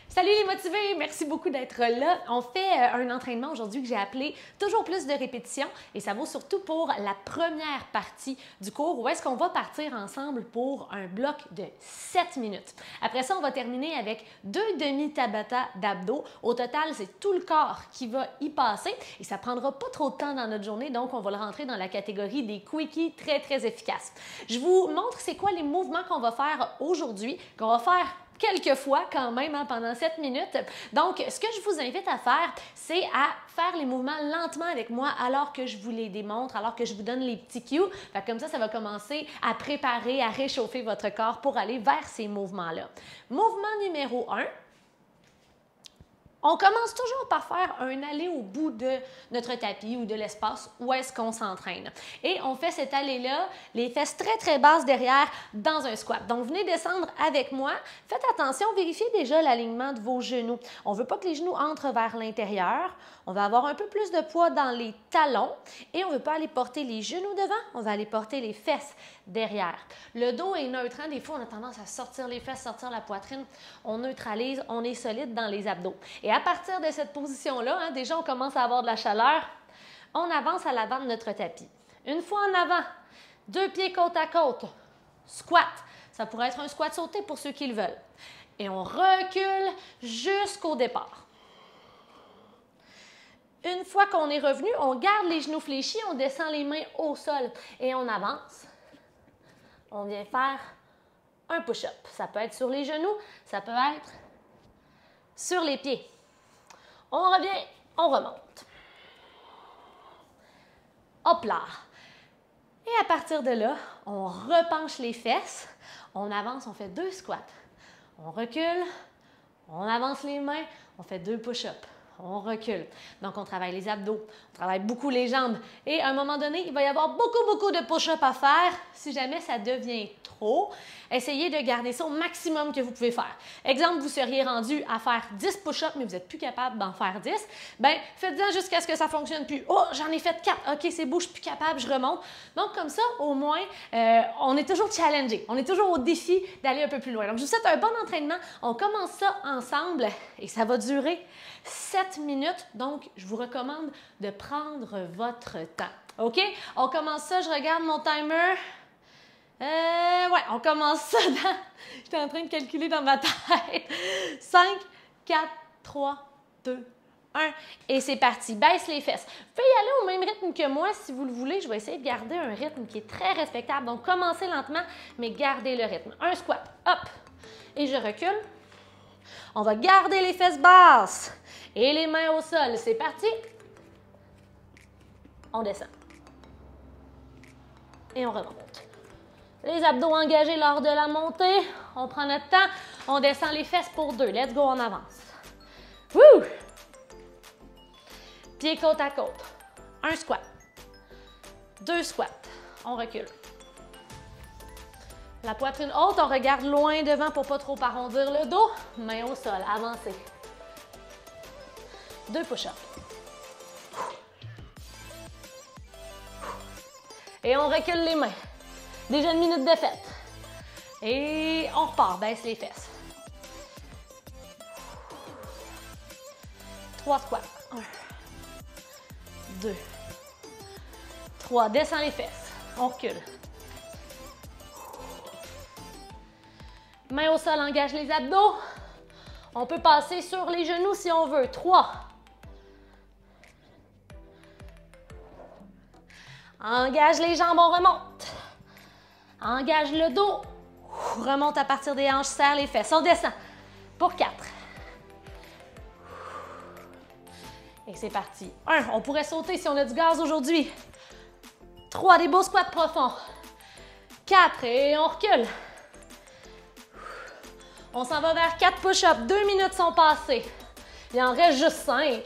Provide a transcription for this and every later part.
Salut les motivés! Merci beaucoup d'être là. On fait un entraînement aujourd'hui que j'ai appelé « Toujours plus de répétitions » et ça vaut surtout pour la première partie du cours où est-ce qu'on va partir ensemble pour un bloc de 7 minutes. Après ça, on va terminer avec 2 demi-tabata d'abdos. Au total, c'est tout le corps qui va y passer et ça prendra pas trop de temps dans notre journée, donc on va le rentrer dans la catégorie des quickies très efficaces. Je vous montre c'est quoi les mouvements qu'on va faire aujourd'hui, qu'on va faire quelques fois quand même pendant 7 minutes. Donc, ce que je vous invite à faire, c'est à faire les mouvements lentement avec moi alors que je vous les démontre, alors que je vous donne les petits cues. Fait que comme ça va commencer à préparer, à réchauffer votre corps pour aller vers ces mouvements-là. Mouvement numéro 1. On commence toujours par faire un aller au bout de notre tapis ou de l'espace où est-ce qu'on s'entraîne. Et on fait cet aller-là, les fesses très basses derrière dans un squat. Donc, venez descendre avec moi. Faites attention, vérifiez déjà l'alignement de vos genoux. On ne veut pas que les genoux entrent vers l'intérieur. On va avoir un peu plus de poids dans les talons et on ne veut pas aller porter les genoux devant, on va aller porter les fesses derrière. Le dos est neutre. Des fois, on a tendance à sortir les fesses, sortir la poitrine. On neutralise, on est solide dans les abdos. Et à partir de cette position-là, déjà, on commence à avoir de la chaleur. On avance à l'avant de notre tapis. Une fois en avant, 2 pieds côte à côte, squat. Ça pourrait être un squat sauté pour ceux qui le veulent. Et on recule jusqu'au départ. Une fois qu'on est revenu, on garde les genoux fléchis, on descend les mains au sol et on avance. On vient faire un push-up. Ça peut être sur les genoux, ça peut être sur les pieds. On revient, on remonte. Hop là! Et à partir de là, on repenche les fesses, on avance, on fait 2 squats. On recule, on avance les mains, on fait 2 push-ups. On recule. Donc, on travaille les abdos, on travaille beaucoup les jambes. Et à un moment donné, il va y avoir beaucoup de push-ups à faire. Si jamais ça devient trop, essayez de garder ça au maximum que vous pouvez faire. Exemple, vous seriez rendu à faire 10 push-ups, mais vous n'êtes plus capable d'en faire 10. Bien, faites-en jusqu'à ce que ça ne fonctionne plus. Oh, j'en ai fait 4. OK, c'est beau, je ne suis plus capable, je remonte. Donc, comme ça, au moins, on est toujours challengé. On est toujours au défi d'aller un peu plus loin. Donc, je vous souhaite un bon entraînement. On commence ça ensemble et ça va durer 7 minutes, donc je vous recommande de prendre votre temps. OK? On commence ça, je regarde mon timer. Ouais, on commence ça dans... J'étais en train de calculer dans ma tête. 5, 4, 3, 2, 1. Et c'est parti. Baisse les fesses. Vous pouvez y aller au même rythme que moi si vous le voulez. Je vais essayer de garder un rythme qui est très respectable. Donc, commencez lentement, mais gardez le rythme. Un squat. Hop! Et je recule. On va garder les fesses basses. Et les mains au sol. C'est parti. On descend. Et on remonte. Les abdos engagés lors de la montée. On prend notre temps. On descend les fesses pour 2. Let's go, on avance. Wouh! Pieds côte à côte. Un squat. 2 squats. On recule. La poitrine haute, on regarde loin devant pour pas trop arrondir le dos. Main au sol, avancez. 2 push-ups. Et on recule les mains. Déjà une minute de fête. Et on repart, baisse les fesses. 3 squats. 1, 2, 3. Descends les fesses. On recule. Main au sol, engage les abdos. On peut passer sur les genoux si on veut. 3. Engage les jambes, on remonte. Engage le dos. Remonte à partir des hanches, serre les fesses. On descend pour 4. Et c'est parti. 1, on pourrait sauter si on a du gaz aujourd'hui. 3, des beaux squats profonds. 4, et on recule. On s'en va vers 4 push-ups. 2 minutes sont passées. Il en reste juste 5.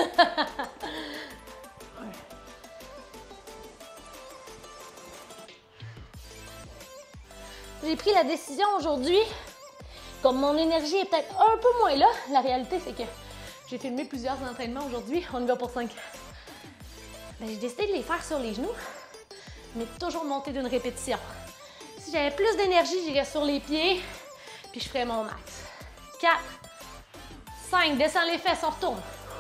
J'ai pris la décision aujourd'hui, comme mon énergie est peut-être un peu moins là, la réalité c'est que j'ai filmé plusieurs entraînements aujourd'hui, on y va pour 5. Ben, j'ai décidé de les faire sur les genoux, mais toujours monter d'une répétition. Si j'avais plus d'énergie, j'irais sur les pieds, puis je ferais mon max. 4, 5, descends les fesses, on retourne.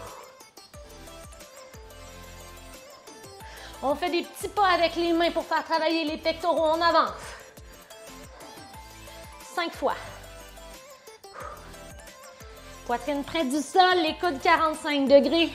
On fait des petits pas avec les mains pour faire travailler les pectoraux, on avance. 5 fois. Poitrine près du sol, les coudes 45 degrés.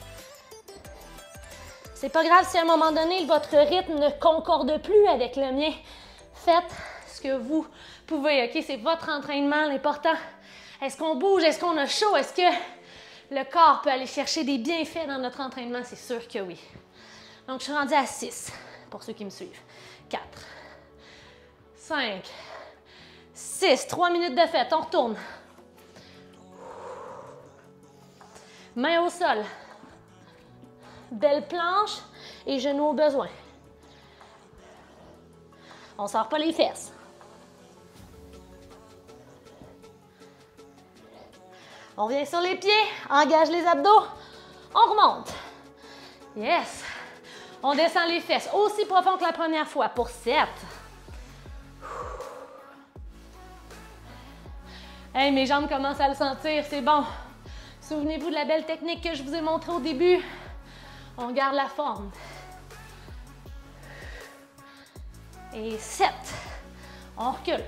C'est pas grave si à un moment donné, votre rythme ne concorde plus avec le mien. Faites ce que vous pouvez, OK? C'est votre entraînement, l'important. Est-ce qu'on bouge? Est-ce qu'on a chaud? Est-ce que le corps peut aller chercher des bienfaits dans notre entraînement? C'est sûr que oui. Donc, je suis rendue à 6, pour ceux qui me suivent. 4, 5, 6, 3 minutes de fête, on retourne. Main au sol. Belle planche et genoux au besoin. On ne sort pas les fesses. On vient sur les pieds, engage les abdos, on remonte. Yes! On descend les fesses aussi profond que la première fois pour 7. Hey, mes jambes commencent à le sentir, c'est bon. Souvenez-vous de la belle technique que je vous ai montrée au début. On garde la forme. Et 7. On recule.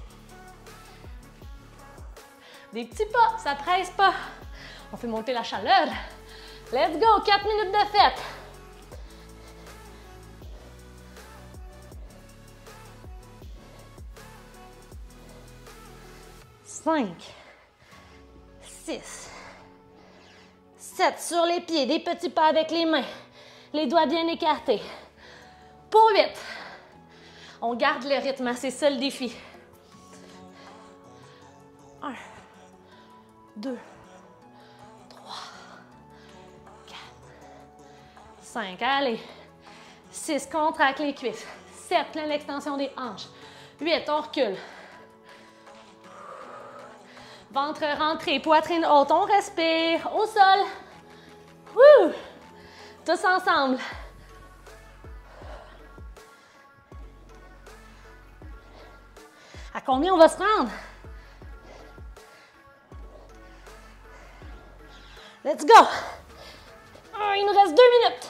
Des petits pas, ça presse pas. On fait monter la chaleur. Let's go, 4 minutes de fête. Cinq, 6, 7 sur les pieds, des petits pas avec les mains, les doigts bien écartés. Pour 8, on garde le rythme, c'est ça le défi. 1, 2, 3, 4, 5, allez. 6, contracte les cuisses. 7, plein l'extension des hanches. 8, on recule. Ventre rentré, poitrine haute, on respire, au sol. Wouh! Tous ensemble. À combien on va se rendre? Let's go! Il nous reste 2 minutes.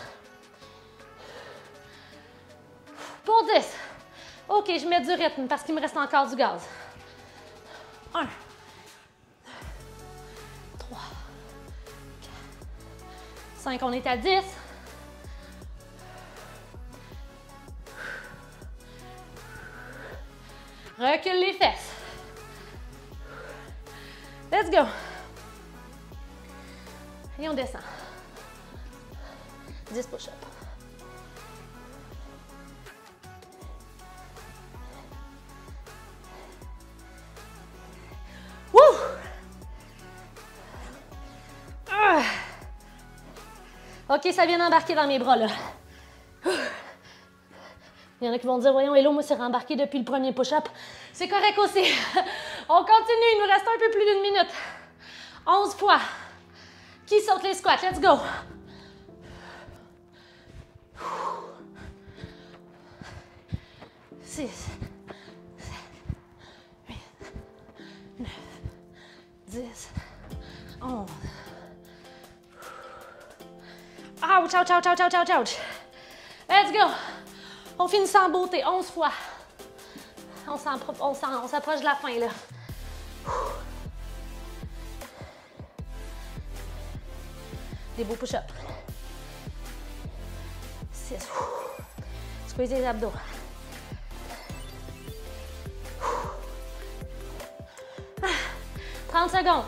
Pour 10. OK, je mets du rythme parce qu'il me reste encore du gaz. 1. 5, on est à 10. Recule les fesses. Let's go. Et on descend. 10 push-ups. Wouh! OK, ça vient d'embarquer dans mes bras, là. Il y en a qui vont dire, voyons, Hello, moi, c'est rembarqué depuis le premier push-up. C'est correct aussi. On continue, il nous reste un peu plus d'1 minute. 11 fois. Qui saute les squats? Let's go. 6, 7, 8, 9, 10, 11. Ouch, ouch, ouch, ouch, ouch, ouch, ouch. Let's go. On finit sans beauté, 11 fois. On s'approche de la fin, là. Des beaux push-ups. 6. Squeeze les abdos. 30 secondes.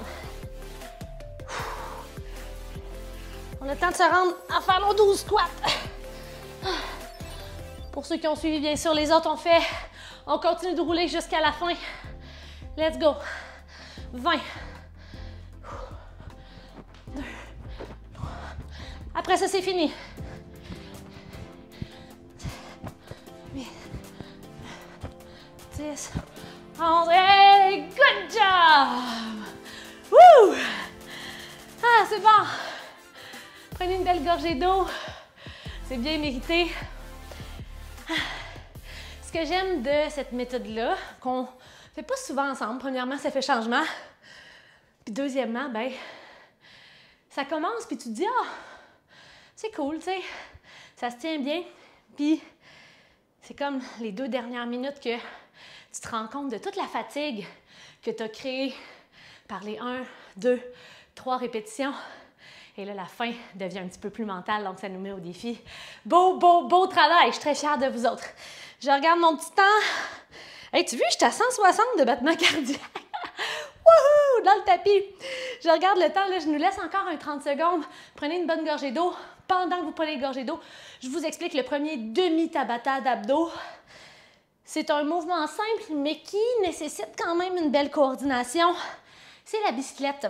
On a le temps de se rendre à faire nos 12 squats. Pour ceux qui ont suivi, bien sûr, les autres, on continue de rouler jusqu'à la fin. Let's go. 20. 2. Après ça, c'est fini. 8. 10. 11. Hey, good job! Woo! Ah, c'est bon. Prenez une belle gorgée d'eau. C'est bien mérité. Ce que j'aime de cette méthode-là, qu'on ne fait pas souvent ensemble, premièrement, ça fait changement. Puis deuxièmement, ben, ça commence, puis tu te dis, ah, c'est cool, tu sais, ça se tient bien. Puis c'est comme les 2 dernières minutes que tu te rends compte de toute la fatigue que tu as créée par les 1, 2, 3 répétitions. Et là, la fin devient un petit peu plus mentale, donc ça nous met au défi. Beau, beau, beau travail! Je suis très fière de vous autres. Je regarde mon petit temps. Hey, tu vois, j'étais à 160 de battements cardiaques. Wouhou! Dans le tapis. Je regarde le temps, là, je nous laisse encore un 30 secondes. Prenez une bonne gorgée d'eau. Pendant que vous prenez une gorgée d'eau, je vous explique le premier demi-tabata d'abdos. C'est un mouvement simple, mais qui nécessite quand même une belle coordination. C'est la bicyclette.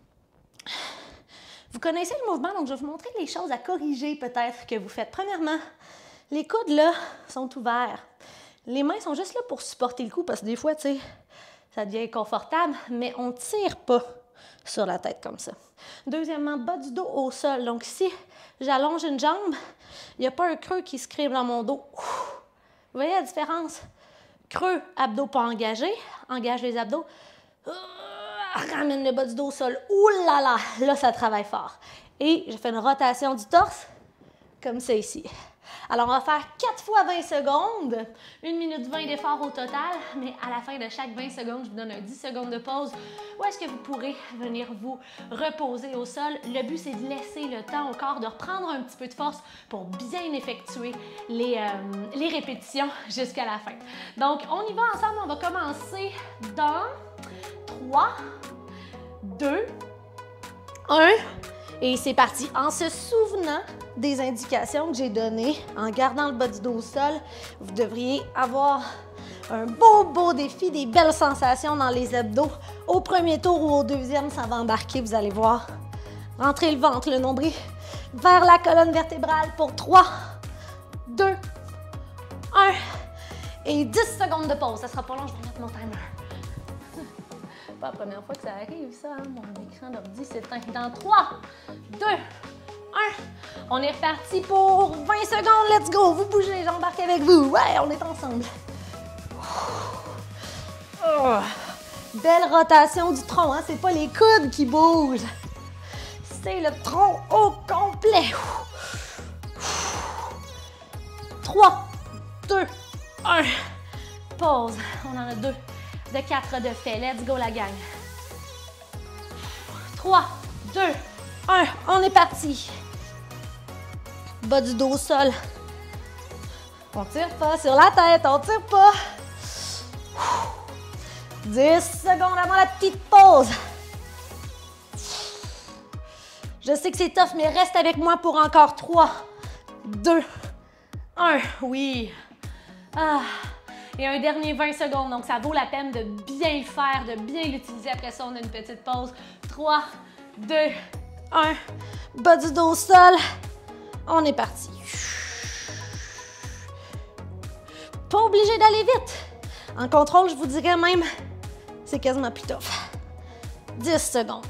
Vous connaissez le mouvement, donc je vais vous montrer les choses à corriger peut-être que vous faites. Premièrement, les coudes là sont ouverts. Les mains sont juste là pour supporter le cou parce que des fois, tu sais, ça devient inconfortable, mais on ne tire pas sur la tête comme ça. Deuxièmement, bas du dos au sol. Donc si j'allonge une jambe, il n'y a pas un creux qui se crée dans mon dos. Vous voyez la différence? Creux, abdos pas engagés. Engage les abdos. Ramène le bas du dos au sol. Ouh là là! Là, ça travaille fort. Et je fais une rotation du torse, comme ça ici. Alors, on va faire 4 fois 20 secondes, 1 minute 20 d'effort au total, mais à la fin de chaque 20 secondes, je vous donne un 10 secondes de pause où est-ce que vous pourrez venir vous reposer au sol. Le but, c'est de laisser le temps au corps de reprendre un petit peu de force pour bien effectuer les répétitions jusqu'à la fin. Donc, on y va ensemble. On va commencer dans 3, 2, 1... Et c'est parti. En se souvenant des indications que j'ai données, en gardant le bas du dos au sol, vous devriez avoir un beau, beau défi, des belles sensations dans les abdos. Au premier tour ou au deuxième, ça va embarquer, vous allez voir. Rentrez le ventre, le nombril vers la colonne vertébrale pour 3, 2, 1. Et 10 secondes de pause. Ça sera pas long, je vais mettre mon timer. Pas la première fois que ça arrive, ça, hein? Mon écran d'ordi s'éteint. Dans 3, 2, 1. On est reparti pour 20 secondes. Let's go! Vous bougez, j'embarque avec vous. Ouais, on est ensemble. Oh. Belle rotation du tronc, hein? C'est pas les coudes qui bougent. C'est le tronc au complet. 3, 2, 1. Pause. On en a 2. De 4 de fait. Let's go, la gang. 3, 2, 1. On est parti. Bas du dos au sol. On tire pas sur la tête. On tire pas. 10 secondes avant la petite pause. Je sais que c'est tough, mais reste avec moi pour encore 3, 2, 1. Oui. Ah. Et un dernier 20 secondes, donc ça vaut la peine de bien le faire, de bien l'utiliser. Après ça, on a une petite pause. 3, 2, 1. Bas du dos au sol. On est parti. Pas obligé d'aller vite. En contrôle, je vous dirais même, c'est quasiment plus tough. 10 secondes.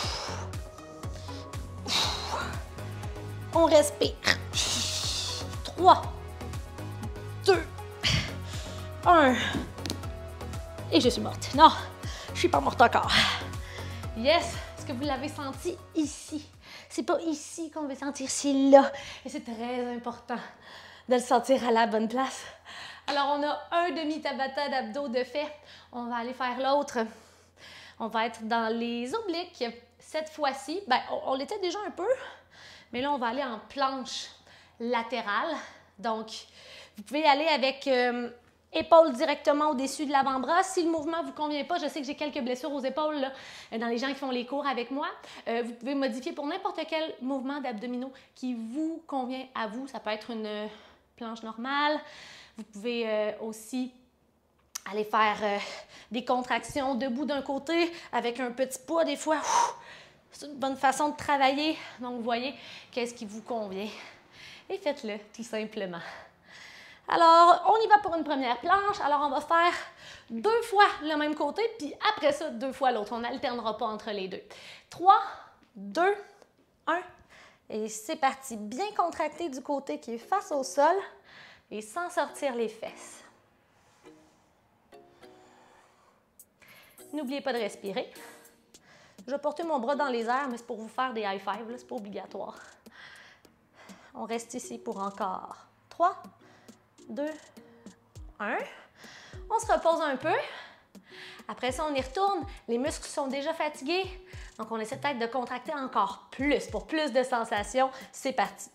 On respire. 3, 2, 1. Et je suis morte. Non, je suis pas morte encore. Yes! Est-ce que vous l'avez senti ici? C'est pas ici qu'on veut sentir, c'est là. Et c'est très important de le sentir à la bonne place. Alors, on a un demi-tabata d'abdos de fait. On va aller faire l'autre. On va être dans les obliques. Cette fois-ci, ben, on l'était déjà un peu, mais là, on va aller en planche latérale. Donc, vous pouvez aller avec épaules directement au-dessus de l'avant-bras. Si le mouvement ne vous convient pas, je sais que j'ai quelques blessures aux épaules là, dans les gens qui font les cours avec moi. Vous pouvez modifier pour n'importe quel mouvement d'abdominaux qui vous convient à vous. Ça peut être une planche normale. Vous pouvez aussi aller faire des contractions debout d'un côté avec un petit poids des fois. C'est une bonne façon de travailler. Donc, vous voyez qu'est-ce qui vous convient. Et faites-le tout simplement. Alors, on y va pour une première planche. Alors, on va faire 2 fois le même côté, puis après ça, 2 fois l'autre. On n'alternera pas entre les deux. 3, 2, 1. Et c'est parti. Bien contracté du côté qui est face au sol et sans sortir les fesses. N'oubliez pas de respirer. Je vais porter mon bras dans les airs, mais c'est pour vous faire des high five, c'est pas obligatoire. On reste ici pour encore 3, 2, 1. On se repose un peu. Après ça, on y retourne. Les muscles sont déjà fatigués, donc on essaie peut-être de contracter encore plus pour plus de sensations. C'est parti.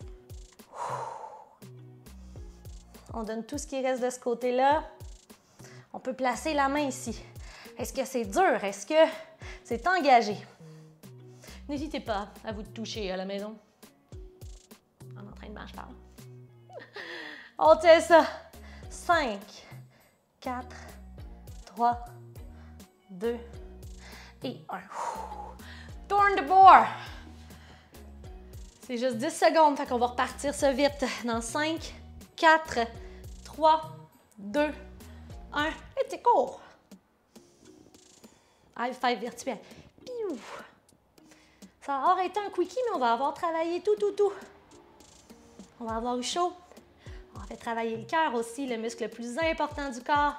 On donne tout ce qui reste de ce côté-là. On peut placer la main ici. Est-ce que c'est dur? Est-ce que c'est engagé? N'hésitez pas à vous toucher à la maison. En entraînement, je parle. On tient ça. 5, 4, 3, 2 et 1. Tourne de bord. C'est juste 10 secondes, fait qu'on va repartir ça vite. Dans 5, 4, 3, 2, 1. Et c'est court. High five virtuel. Piou. Ça va avoir été un quickie, mais on va avoir travaillé tout. On va avoir eu chaud. On va faire travailler le cœur aussi, le muscle le plus important du corps.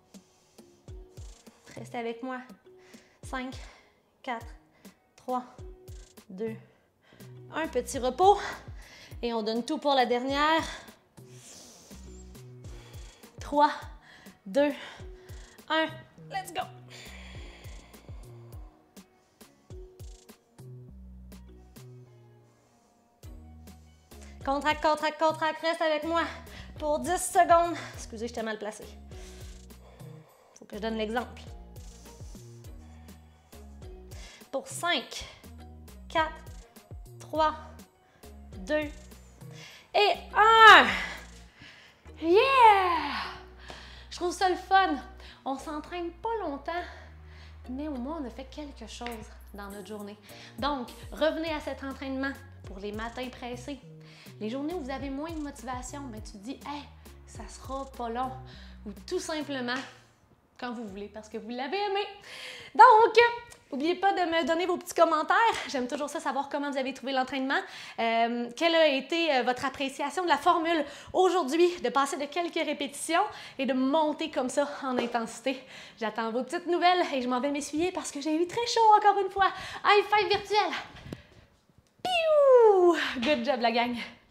Restez avec moi. 5, 4, 3, 2, 1. Petit repos. Et on donne tout pour la dernière. 3, 2, 1. Let's go! Contracte, contracte, contracte. Reste avec moi pour 10 secondes. Excusez, j'étais mal placée. Faut que je donne l'exemple. Pour 5, 4, 3, 2 et 1. Yeah! Je trouve ça le fun. On s'entraîne pas longtemps, mais au moins on a fait quelque chose dans notre journée. Donc, revenez à cet entraînement pour les matins pressés. Les journées où vous avez moins de motivation, ben tu te dis « Hey, ça sera pas long » ou tout simplement quand vous voulez parce que vous l'avez aimé. Donc, n'oubliez pas de me donner vos petits commentaires. J'aime toujours ça, savoir comment vous avez trouvé l'entraînement. Quelle a été votre appréciation de la formule aujourd'hui, de passer de quelques répétitions et de monter comme ça en intensité. J'attends vos petites nouvelles et je m'en vais m'essuyer parce que j'ai eu très chaud encore une fois. High five virtuel! Piou! Good job la gang!